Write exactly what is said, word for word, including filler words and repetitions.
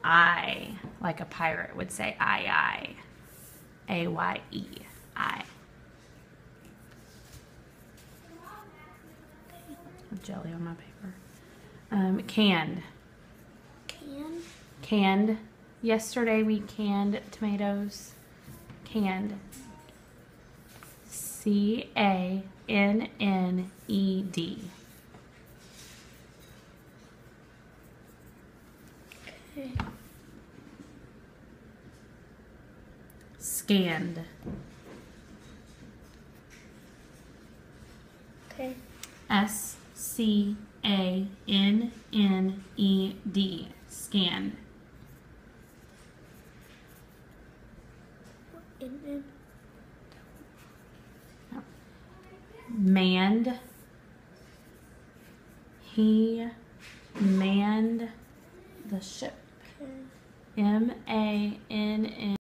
I, like a pirate would say I, I. A Y E, I. Jelly on my paper. Um, canned. Canned? Canned. Yesterday we canned tomatoes. Canned. C A N N E D. Okay. Scanned. Okay. S C A N N E D. Scanned. In, in. Manned. He manned the ship. Okay. M A N N